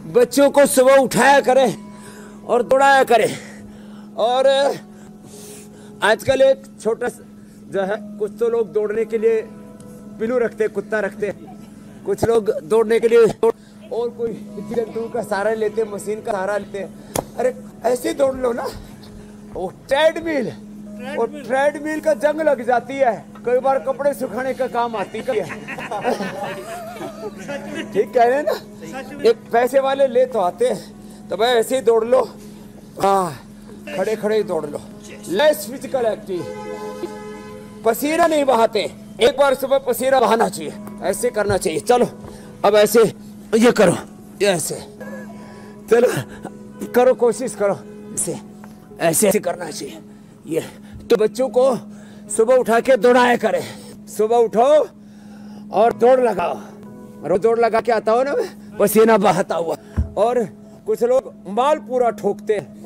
बच्चों को सुबह उठाया करें और दौड़ाया करें। और आजकल एक छोटा जो है, कुछ तो लोग दौड़ने के लिए पिल्लू रखते, कुत्ता रखते, कुछ लोग दौड़ने के लिए और कोई जंतु का सहारा लेते, मशीन का सहारा लेते। अरे ऐसे दौड़ लो ना, वो ट्रेडमिल, और ट्रेडमिल का जंग लग जाती है, कई बार कपड़े सुखाने का काम आती है। ठीक कह रहे हैं ना, एक पैसे वाले ले तो आते हैं, तो भाई ऐसे ही दौड़ लो। हाँ, खड़े खड़े ही दौड़ लो, लेस फिजिकल एक्टिव, पसीना नहीं बहाते, एक बार सुबह पसीना बहाना चाहिए, ऐसे करना चाहिए। चलो अब ऐसे ये करो, ये ऐसे चलो करो, कोशिश करो, ऐसे ऐसे ऐसे करना चाहिए। ये तो बच्चों को सुबह उठा के दौड़ाया करें। सुबह उठो और दौड़ लगाओ, रोज दौड़ लगा के आता हो ना, पसीना बहाता हुआ। और कुछ लोग माल पूरा ठोकते हैं,